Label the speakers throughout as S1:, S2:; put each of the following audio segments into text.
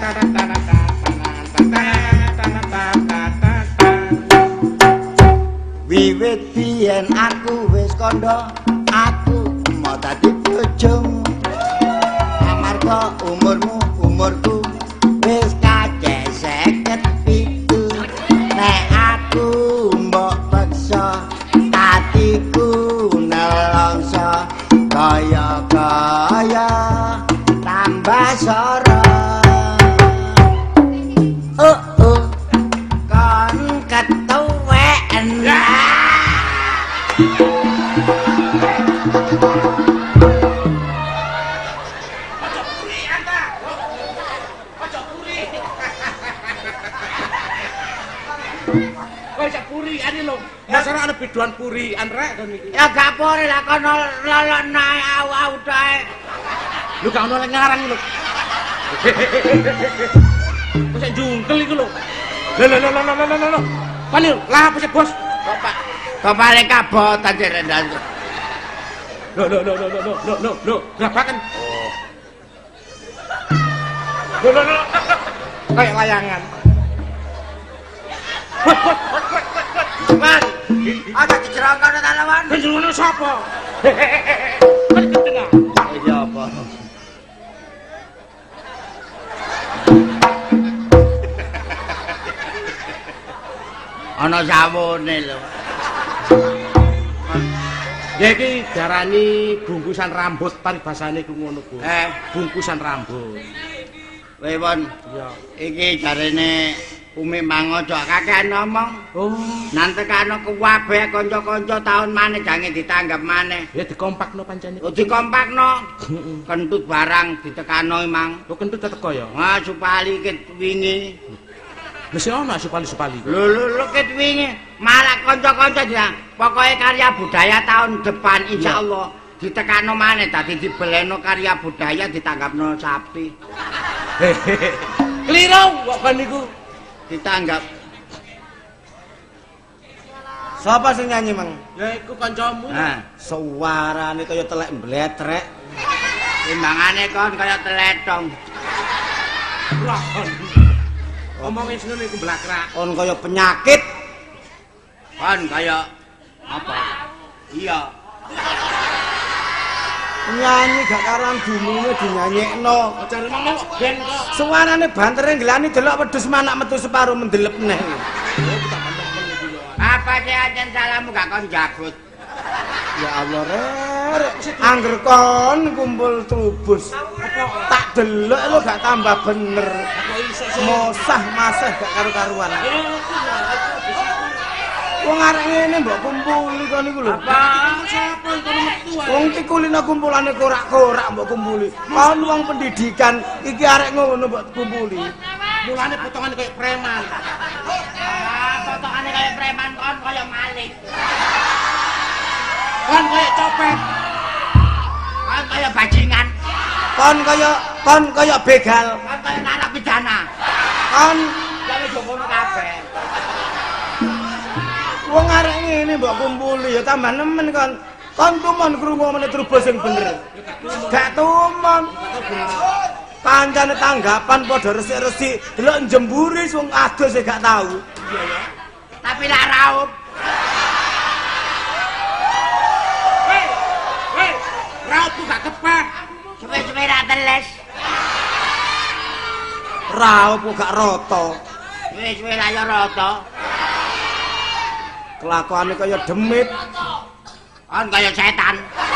S1: Wiwit biyen aku wis kandha aku mau dadi bojomu amarga umurku wis kacek 57 nek aku mbok peksa atiku nelongso kaya tambah sora kon ketuweken
S2: Purian lho. Masara ana biduan purian rek kon iki.
S1: Ya gak pore lah kono lolone au-au tae.
S2: Lu gak ono lek ngarang lho. Wis jungkel iku lho. Lho. Pani lah apa sih bos?
S1: Bapak. Kepale kabotan rendan.
S2: Lho. Grabakan. Lho. Kayak layangan. Bos.
S1: Man, ada dijerongkon ta lawan?
S2: Dijerongkon sapa? Kan ketengah.
S1: Iya apa? Ana sawone lho.
S2: Ya iki darani bungkusan rambut paribasane ku ngono, Bu. Bungkusan rambut.
S1: Wewon.
S2: Iya.
S1: Iki jarene Umi mangojo kakean ngomong.
S2: Oh.
S1: Nanti kano kuwabe konco-konco tahun maneh jange ditanggap maneh.
S2: Ya dikompakno pancene.
S1: Oh dikompakno. Kentut barang ditekano emang.
S2: Kok kentut teko ya?
S1: Wah supali ket wingi.
S2: Wis ono supali-supali.
S1: Lho ket wingi malah konco-konco dia. Pokoke karya budaya tahun depan insyaallah ditekano maneh dadi dibeleno karya budaya ditanggapno sapi.
S2: Kliru kok kan niku.
S1: Ditanggap. Sapa sing nyanyi, Mang?
S2: Ya iku kancamu.
S1: Nah, suarane kaya telek mbletrek. Timbangane kon kaya teletong.
S2: Omongin ngono iku blakrak.
S1: Kon kaya penyakit. Kon kaya apa? Iya. Nyanyi gak karan dunune dinyanyekno.
S2: Jare ngomong ben kok.
S1: Suarane bantere nglani delok wedhus manak metu separo mendelep neh. Apa sih ajen salamu gak kon jagut? Ya Allah rek, angger kon kumpul trubus. Tak delok lo gak tambah bener. Mosah maseh gak karu-karuan. Wong arek ngene mbok kumpuli kon niku lho.
S2: Apa? Sapa iku metu ae?
S1: Wong tikulina kumpulane korak-korak mbok kumpuli. Kon wong pendidikan iki arek ngono mbok kumpuli.
S2: Mulane potongan kayak preman.
S1: Potongane kaya preman kon kaya maling.
S2: Kon kayak copet.
S1: Kon kaya bajingan. Kon kaya begal. Kon kaya narapidana. Kon kaya jokono kabeh. Wong arek ngene mbok kumpuli ya tambah nemen kon. Kon tumon krungu meneh trubus sing bener. Gak tumon. Kancane tanggapan padha resik-resik, delok njemburi wong adus e gak tau. Iya ya. Tapi lak raup.
S2: Hei, raup gak kepah.
S1: Suwe-suwe ra teles. Raup gak rata. Suwe-suwe ra ya rata. Kelakuane kaya demit. Kon kaya setan.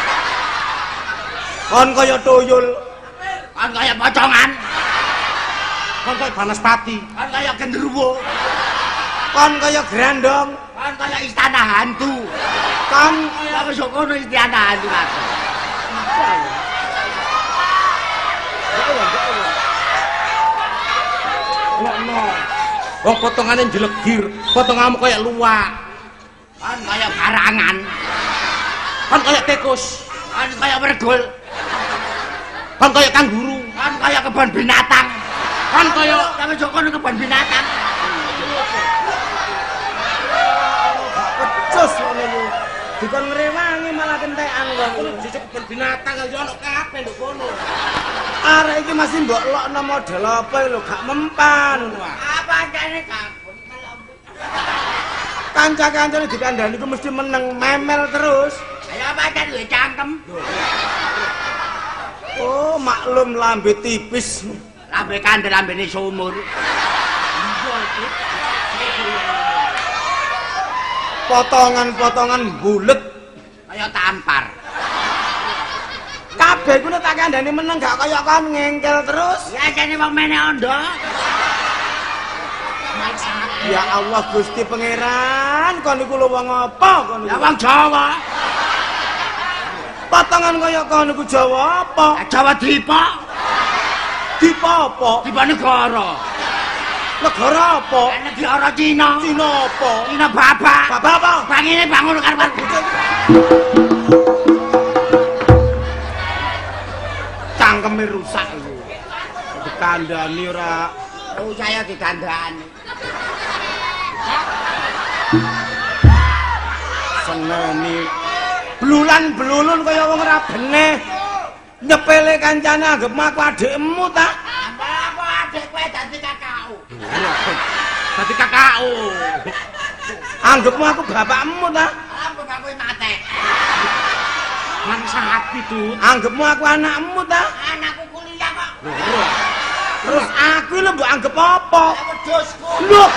S1: Kon kaya tuyul. Kon kaya pocongan.
S2: Kon kaya banaspati.
S1: Kon kaya gendruwo. Kon kaya grandong. Kon kaya istana hantu. Kon kaya kono istana hantu kabeh.
S2: Ngono. Wong potongane jelegir, potonganmu kaya luwak.
S1: Kon kaya barangan.
S2: Kon kaya tikus.
S1: Kon kaya wergul.
S2: Kon kaya kanguru.
S1: Kon kaya kebon binatang.
S2: Kon kaya
S1: sampe jokono kebon binatang. Pecus ngono lu. dikon ngrewangi malah kentekan wong.
S2: Cicip binatang kok ono kabeh lho kono.
S1: Arek iki masih mbok lokno model apa lho gak mempan.
S3: Apa jane Kang?
S1: Kanca-kancane dikandani ku mesti meneng memel terus.
S3: Ayo apa jane duwe cangkem?
S1: Oh, maklum lambe tipis.
S3: Lambe kandel lambene sumur.
S1: Potongan-potongan bulet
S3: Kaya tampar.
S1: kabeh ku nek tak kandhani meneng gak kaya kon ngengkel terus.
S3: Ya jane wong mene ondo.
S1: Ya Allah Gusti Pangeran, kon iku lho wong apa kon
S3: Ya
S1: iku?
S3: wong Jawa.
S1: Potongan kaya kon iku Jawa apa?
S3: Jawa Dipa.
S1: Dipa apa?
S3: Dipa negara.
S1: Negara apa?
S3: Negara Cina.
S1: Cina apa?
S3: Cina babak.
S1: Bapak apa?
S3: Bangine bangun karo
S1: Cangkeme rusak iku. Dikandani ora
S3: Oh saya dikandani.
S1: seneni. Blulan-blulun kaya wong ora beneh. Nyepele kancane anggap aku adikmu ta?
S3: Apa adik kowe dadi kakakku?
S2: Dadi kakakku.
S1: Anggapmu aku bapakmu ta?
S3: Ampun aku mate.
S2: Mangsa api tuh.
S1: Anggapmu aku anakmu ta?
S3: Anakku kuliah kok.
S1: Terus aku lho mbok anggap apa?
S3: Wedhusku.
S1: Loh,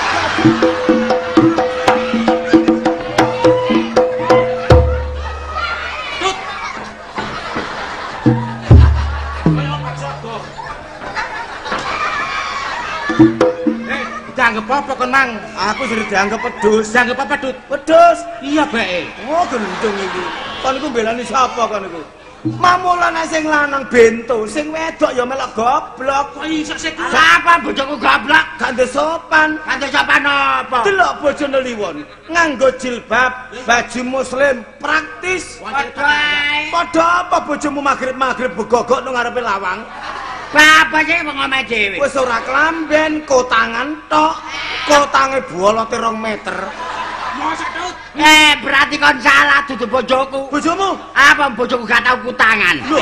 S2: Dianggap apa kon mang?
S1: aku sudah dianggap pedus.
S2: Dianggap apa Dut?
S1: Pedus.
S2: Iya bae.
S1: Oh, gendong iki. Kon iku belani sapa kon iku? Mamulane sing lanang bento, sing wedok ya melok goblok.
S2: Kok iso sik kuwi?
S3: Apa bojoku goblok?
S1: Gak ndek sopan.
S3: Kanthi sopan apa?
S1: Delok bojone liwon, nganggo jilbab, baju muslim, praktis.
S3: Padha ae.
S1: Padha apa bojomu magrib-magrib begogok nang ngarepe lawang?
S3: Bapak sih wong omahe dhewe.
S1: Wis ora klamben, kotangan tok. Kotange bolote 2 meter.
S2: Mosok Dut.
S3: Berarti kon salah dudu bojoku.
S1: Bojomu?
S3: Apa bojoku gak tau kutangan?
S1: Loh,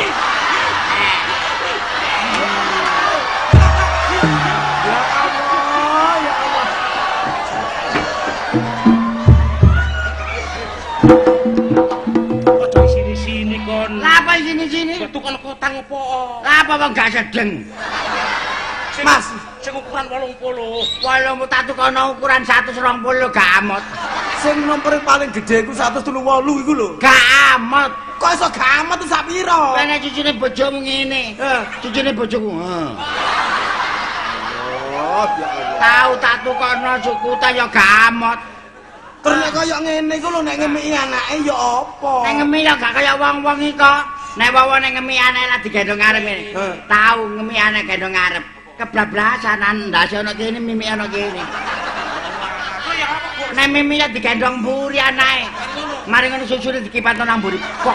S1: ya Allah, ya Allah.
S2: Ojo sini-sini kon.
S3: Lah apa sini-sini?
S2: Betul kon kotang apa?
S3: Lah apa wong gak sedeng?
S1: Mas,
S2: Sing ukuran 80.
S3: Walemu tatu kono ukuran 120 gak amot.
S1: sing nomor paling gede iku 138 iku lho.
S3: Gak amot.
S1: Kok iso gamet sak pira?
S3: Kene cucune bojomu ngene. Cucune bojoku.
S1: Oh, ya Allah.
S3: Tahu tatu kono sukuta ya gak amot.
S1: Terus nek kaya ngene iku lho nek ngemiki anake ya apa?
S3: Nek ngemi ya gak kaya wong-wong iki kok. Nek wawa nek ngemi anake lah digendong ngarep ngene. Tahu ngemi anake gendong ngarep. Keblablasanan ndase ana kene mimi ana kene. Nek mimi ya digendong mburi anake. Mari ngono susune dikipatno nang mburi. Kok.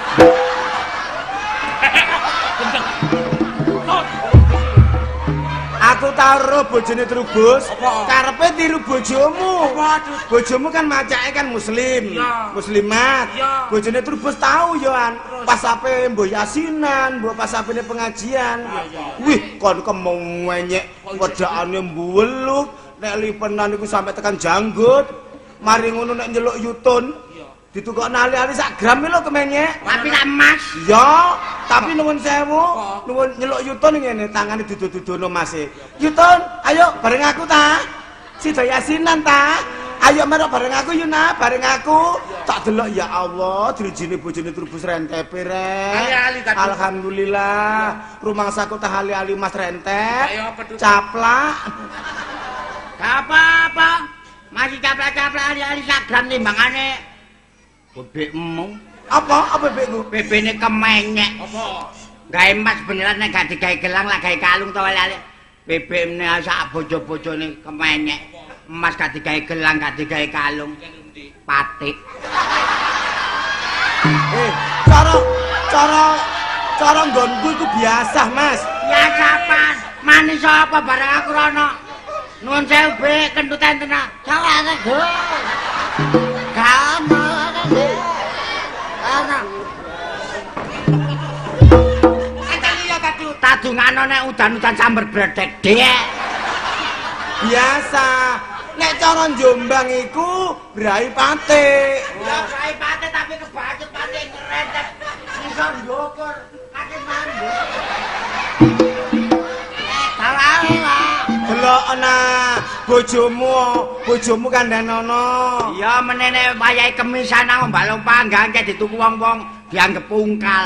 S1: Aku taruh bojone Trubus,
S2: Apa?
S1: karepe tiru bojomu.
S2: Waduh.
S1: Bojomu kan macake kan muslim,
S2: Iya.
S1: muslimat.
S2: Iya.
S1: Bojone Trubus tahu yoan, pas ape mbok yasinan, mbok pas apene pengajian. Wih, kon kemong wenyek wedakane mbuweluk, nek lipenan iku sampe tekan janggut. Mari ngono nek nyeluk yutun, ditukokno ali-ali sak gram lho kemenyek.
S3: Tapi lak emas.
S1: Ya, tapi nuwun sewu, nuwun nyeluk Yutun ngene, tangane dudu-dudono Mas. Yutun, ayo bareng aku ta. Sida yasinan ta. Ayo merok bareng aku Yuna, bareng aku. Tak delok ya Allah, dirijine bojone Trubus rentepe rek.
S2: Ali-ali tadi.
S1: Alhamdulillah, rumangsaku tah ali-ali Mas rentep.
S2: Ayo apa Dut?
S1: Caplak.
S3: Gak apa-apa. Masih caplak-caplak ali-ali sak gram timbangane. Bebekmu.
S1: Apa bebekku?
S3: Bebene kemenyek.
S2: Apa?
S3: Gawe emas beneran nek gak digawe gelang lah gawe kalung to ale-ale. Bebekne sak bojo-bojone kemenyek. Emas gak digawe gelang, gak digawe kalung. Patik.
S1: Cara nggonku iku biasa, Mas.
S3: Ya sapan, manis apa barang aku rono. Nuwun sewu Bek, kentuten tenan. Salah go. Kamu dungano nek udan-udan sambar bledek dhek.
S1: Biasa. Nek cara Jombang iku brai pate.
S3: Ya brai pate tapi kebacut pate ngeretek. Iso ndukur kaki mandek.
S1: Delokna bojomu kandhanono.
S3: Iya menene wayahe kemisan nang balung panggang kek dituku wong-wong dianggep pungkal.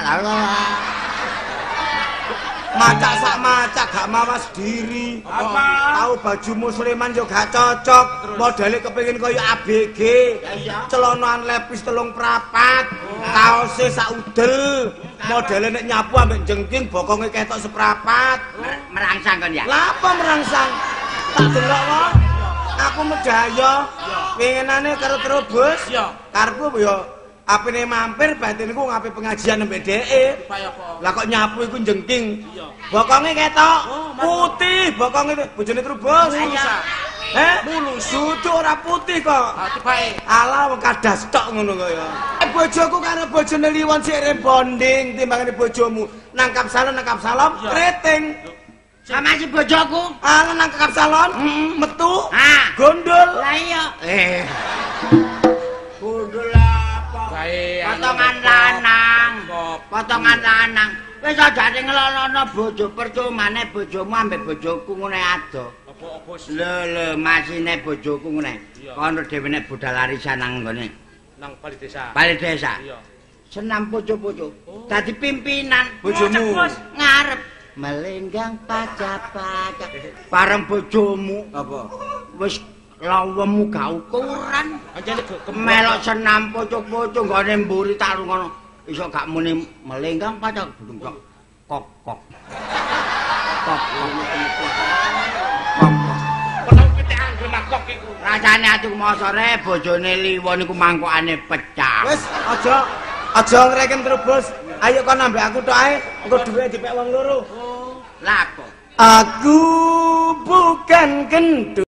S1: Macak sak macak gak mawas diri.
S2: Apa?
S1: Tahu baju musliman yo gak cocok. Modele kepengin kaya ABG. Celonan lepis 3 prapat. Kaose sak udel. Modele nek nyapu ambek jengking bokonge ketok seprapat.
S3: Merangsang kon ya.
S1: Lah apa merangsang? Tak delok wae. Aku medaya. Pengenane karo terobos. Karepku yo apine mampir batinku ngape pengajian nembe dheke. Lah kok nyapu iku jengking. Bokonge ketok putih, bokonge bojone terobos. Mulus. Dudu ora putih kok. Ala wong kadas tok ngono kok ya. Bojoku karo bojone Liwon sik rebonding timbangane bojomu. Nangkap salon keriting.
S3: Sama si bojoku.
S1: Ala nangkap salon metu. Gondol.
S3: Lah iya. Gondol apa? Potongan lanang. Wis aja ngelono bojo percumane bojomu ambek bojoku ngene ado. Lho masine bojoku ngene. Kono dhewe nek budal arisan nang ngene.
S2: Nang Bali Desa.
S3: Bali Desa.
S2: Iya.
S3: Senam bojo-bojo. Dadi pimpinan
S1: Bojomu.
S3: Ngarep melenggang pacak-pacak. Bareng bojomu
S1: Apa?
S3: wis lawemu gak ukuran.
S2: Anjane
S3: Melok senam pocok-pocok nggone mburi tak ngono. Iso gak muni melenggang pacak kok. Kok.
S2: penang pitik anggone kok iku.
S3: Rasane atuh mosore bojone Liwon iku mangkokane pecah.
S1: Wis aja ngreken terus bos. Ayo kon ambek aku tok ae. Engko dhuwit dipek wong loro.
S3: Lah apa?
S1: Aku bukan gendut.